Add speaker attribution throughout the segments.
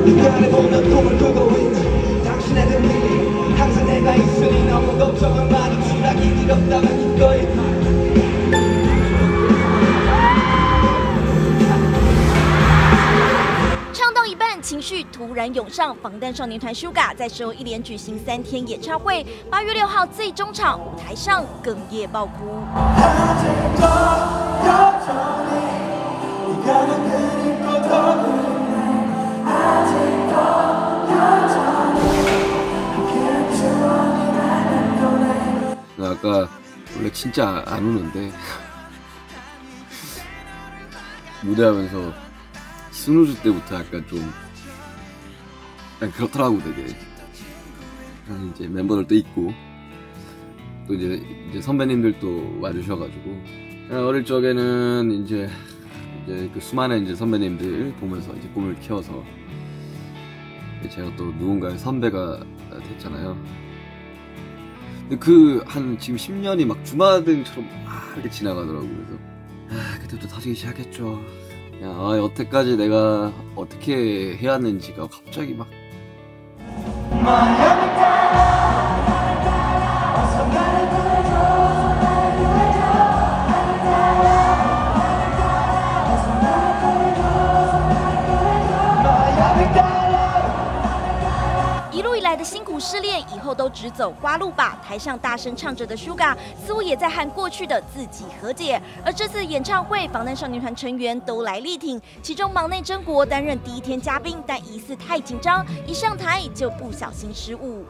Speaker 1: 눈가에 보면 꿈을 꾸고 있는 당신의 눈빛이 항상 내가 있으니 너무 걱정은 많이 추락이 길었다면 기꺼이
Speaker 2: 情绪突然涌上，防弹少年团 Suga 在首尔一连举行3天演唱会，8月6号最终场舞台上哽咽爆哭。
Speaker 3: 나 아까 원래 진짜 안 우는데 무대하면서 스누즈 때부터 약간 좀 그렇더라고 되게. 이제 멤버들도 있고 또 이제 선배님들도 와주셔가지고 어릴 적에는 이제 그 수많은 이제 선배님들 보면서 이제 꿈을 키워서 제가 또 누군가의 선배가 됐잖아요. 근데 그 한 지금 10년이 막 주마등처럼 막 이렇게 지나가더라고. 그래서 그때부터 다시기 시작했죠. 여태까지 내가 어떻게 해왔는지가 갑자기 막
Speaker 2: 一路以来的辛苦试炼，以后都只走花路吧。台上大声唱着的 Suga 似乎也在和过去的自己和解。而这次演唱会，防弹少年团成员都来力挺，其中忙内真国担任第一天嘉宾，但疑似太紧张，一上台就不小心失误。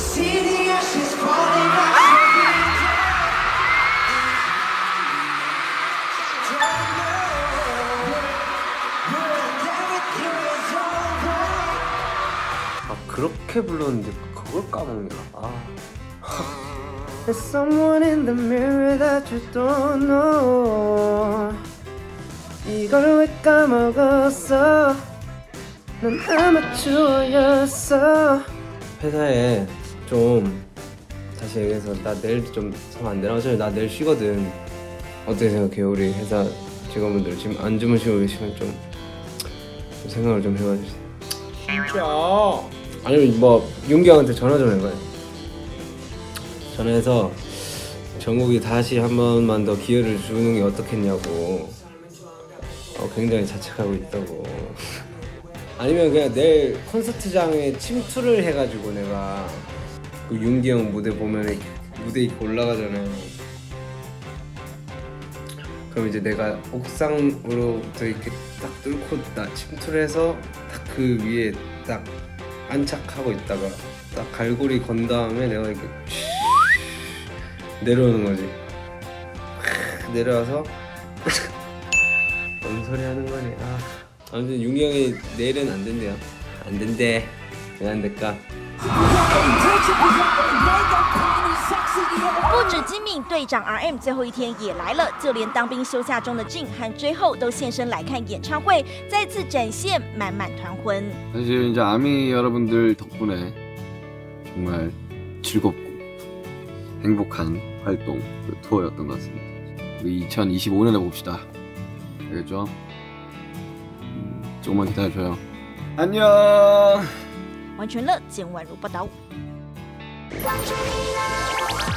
Speaker 4: 그렇게 불렀는데 그걸 까먹냐. There's someone in the mirror that you don't know. 이걸 왜 까먹었어? 넌 아마추어였어. 회사에 좀 다시 얘기해서 나 내일 좀 자면 안 되나? 어차피 나 내일 쉬거든. 어떻게 생각해요? 우리 회사 직원분들 지금 안 주무시고 계시면 좀 생각을 좀 해봐주세요. 진짜? 아니면 뭐 윤기 형한테 전화 좀 해봐요. 전화해서 정국이 다시 한 번만 더 기회를 주는 게 어떻겠냐고. 굉장히 자책하고 있다고. 아니면 그냥 내일 콘서트장에 침투를 해가지고 내가 그 윤기 형 무대 보면 이렇게 무대 입고 올라가잖아요. 그럼 이제 내가 옥상으로부터 이렇게 딱 뚫고 딱 침투를 해서 딱 그 위에 딱 안착하고 있다가 딱 갈고리 건 다음에 내가 이렇게 내려오는 거지. 내려와서 뭔 소리 하는 거니. 아무튼 윤기 형이 내일은 안 된대요. 안 된대. 왜 안 될까?
Speaker 2: 不止金敏队长 RM 最后一天也来了，就连当兵休假中的Jin和追后都现身来看演唱会，再次展现满满团魂。
Speaker 3: 사실 이제 아미 여러분들 덕분에 정말 즐겁고 행복한 활동 투어였던 것 같습니다. 우리 2025년에 봅시다. 알겠죠? 조금만 기다려줘요. 안녕.
Speaker 2: 完全乐简宛如报道。